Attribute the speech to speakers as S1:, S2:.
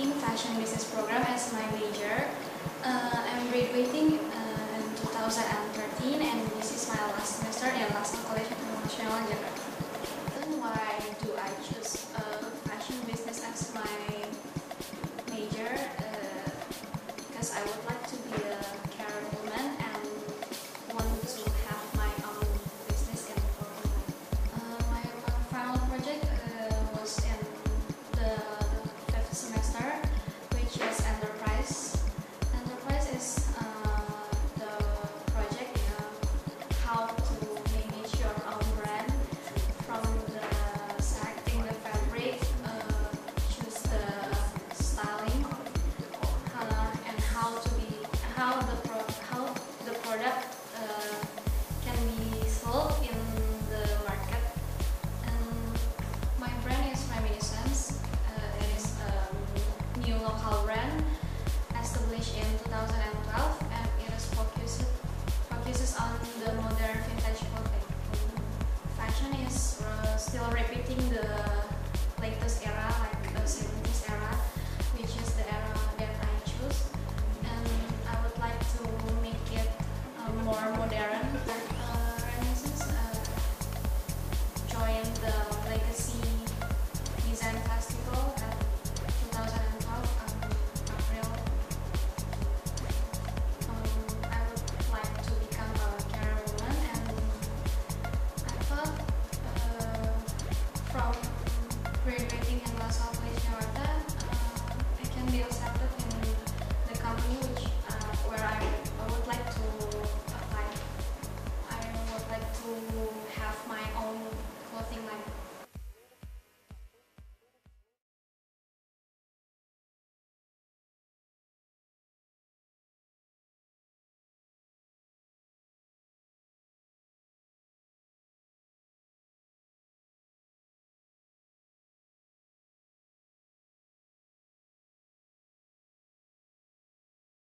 S1: taking fashion business program as my major. I'm graduating in 2013 and this is my last semester in LaSalle College International Jakarta. Then why do I choose fashion business as my major? Because I would like to be a career woman and want to have my own business in the world. My final project was in the 5th semester, which is enterprise. Enterprise is the project how to manage your own brand from the selecting the fabric, choose the styling, and how the product can be sold in the market. And my brand is Reminiscence. It is a new local brand established in 2012 and it is focuses on the modern vintage clothing. Fashion is still repeating the